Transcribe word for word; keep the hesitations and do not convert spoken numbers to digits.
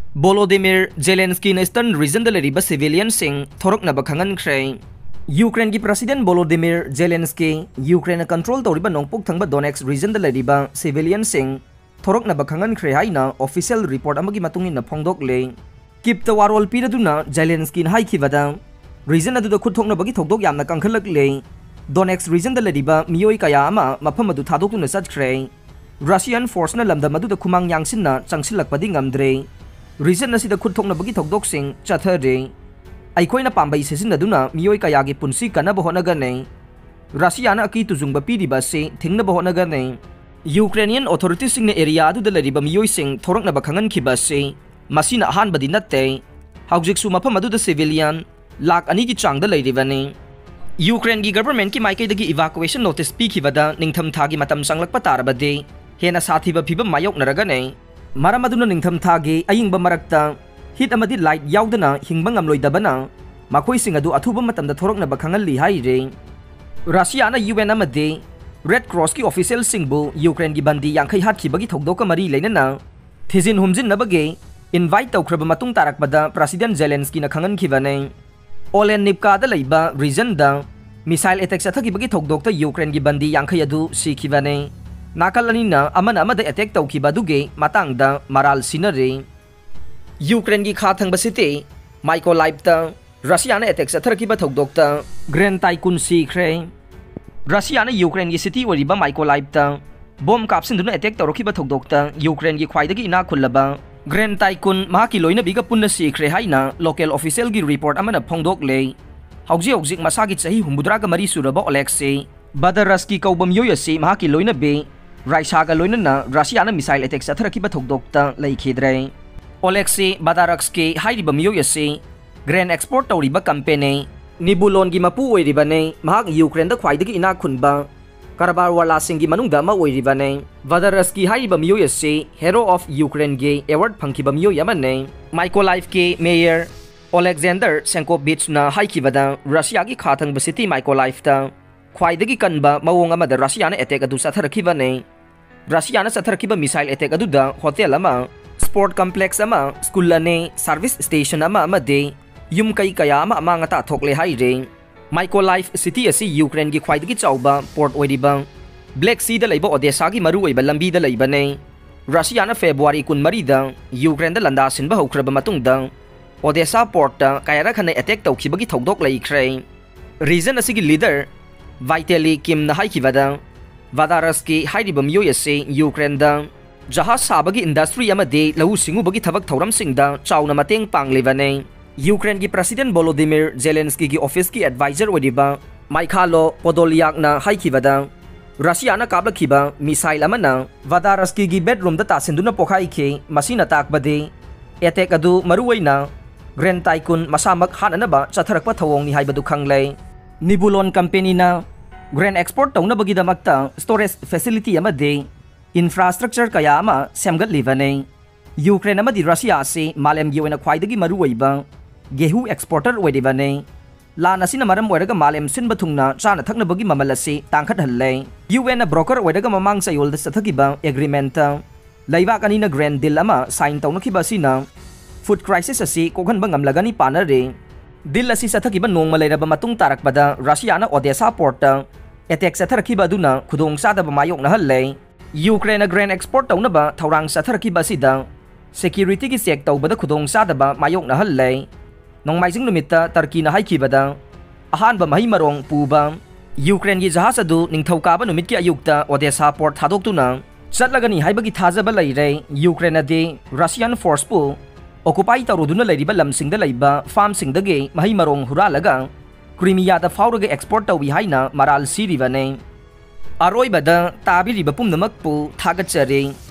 Volodymyr Zelensky na Eastern region da Leiriba civilian sing Thoraknaba Khanghankhre. Ukraine ki President Volodymyr Zelensky Ukraine control toriba nongpuk thangba Donetsk region da Leiriba civilian sing Thoraknaba Khanghankhre haina official report amagi matungin na phongdok le. Kipta warol piraduna Zelensky na haikibada region adu da khuthokna bagi thokdok yamna kangkhalak le. Donetsk region da Leiriba miyoi kaya ama mafam adu thadokuna satkhre. Russian force na lamdam adu da khumang yangsin na changsilak padi ngamdre. Reason asida khuthokna bagi thokdok sing chathare aikoina pambai sesin aduna miyoi kaya gi punsi kana bohona gane Russia na aki tujungba piriba se thingna bohona gane Ukrainian authorities sing na area adu da lariba miyoi sing thorakna ba khanghankhiba se masina han badi natte haujik su mafam adu da civilian lak ani gi chang da lairibani Ukraine gi government ki maikai dagi evacuation notice pi khibada ningtham thagi matam sanglak patarabade hena sathiba phibam mayok naragane Maram aduna ningtham thagi ayingba marakta hit amadi light yaudana hingba ngamloidabana makhoi sing adu athuba matamda thoroknaba khangalli haire Russia na U N amade Red Cross ki official singbu Ukraine gi bandi yangkhai hatkibagi thokdoka mari leinana thizin humjin nabage invite tawkhraba matung tarakbada President Zelensky na khanghankhibane Olen nipka da leiba region da missile attack sathakibagi thokdokta Ukraine gi bandi yangkhai adu sikhibane Nakalani na amana amada attack tawkiba duge matangda maral sinare Ukraine gi khathang basite Mykolaiv ta Russia na attack satharkiba thokdokta Grand Tycoon sikhre Russia na Ukraine gi city oriba Mykolaiv ta bomb kapsin duna attack tawrokiba thokdokta Ukraine gi khwaidagi ina khullaba Grand Tycoon mahaki loina biga punna sikhre haina local official gi report amana phongdok le hauji hauji masagi chahi humbudra ga mari suraba Alexei Badarasky kaubam yoyasi mahaki loina be Raishaga loinana Russia na missile attack satharakiba thokdokta laikhidre Alexei Badaraksky hairiba miyoyasi grain export tawriba company Nibulon gi mapu oiribane mahak Ukraine da khwaidagi ina khunba Karabar wala singi manungda ma oiribane Badaraksky hairiba miyoyasi hero of Ukraine ge award phangkiba miyoy amane Mykolaiv ke mayor Alexander Senkovich na haikibada Russia gi khathang city Mykolaiv ta Khwaidagi kanba mawong amada Russia na attack adu satharakiba ne Russia na satharakiba missile attack adu da hotel ama sport complex ama school ane service station ama amade yum kai kaya ama ama ngata thokle haire Mykolaiv city asi Ukraine gi khwaidagi chauba port oiriba Black Sea da leiba Odessa gi maru oiba lambi da leiba ne Russia na February kunmari da Ukraine da landa sinba haukraba matung da Odessa port da kayara khane attack tawkhibagi thokdok laikhre reason asigi leader Vitali Kim na haikibada Vadaraski hairiba miyoyasi Ukraine da jahaz sabagi industry amade lahu singubagi thabak thoram singda chauna mateng panglibane Ukraine gi President Volodymyr Zelensky gi office ki advisor odiba Mikhailo Podolyak na haikibada Russia na kablakhiba missile amana Vadaraski gi bedroom da tasinduna pokhai ke masina takbade attack adu maruwaina Grand Tycoon masamak hananaba chatharakpa thawong ni haibadu khanglei Nibulon company na grain export tawna bagi damakta storage facility amade infrastructure kaya ama semgatlibane Ukraine amadi Russia se malem gi oina khwaidagi maruoiba gehu exporter oidibane lana sina maram oiraga malem sinba thungna chana thakna bagi mamal ase tangkhat halle U N na broker oiraga mamang sayol da sathakiba agreement laiba kanina grain deal ama sign tawna khiba sina food crisis ase kokhan bangam lagani panare Dil asi sathakiba nongma leiraba matung tarakpada Russia na Odessa port attack satharakiba duna khudong sada ba mayok na halle Ukraine na grain export tawna ba thawrang satharakiba sida security gi check tawbada khudong sada ba mayok na halle nongmaijing numita Turkey na haikibada ahan ba mahi marong puba Ukraine gi jahaz adu ningthauka ba numit ki ayukta Odessa port thadok chatlagani haibagi thajaba leire Ukraine ade Russian force pu Occupy tawroduna leiriba lamsingda leiba farm singdage mahi marong huralaga Crimea da fauraga export tawi haina maral siribane Aroibada tabiriba pumnamakpu thagachare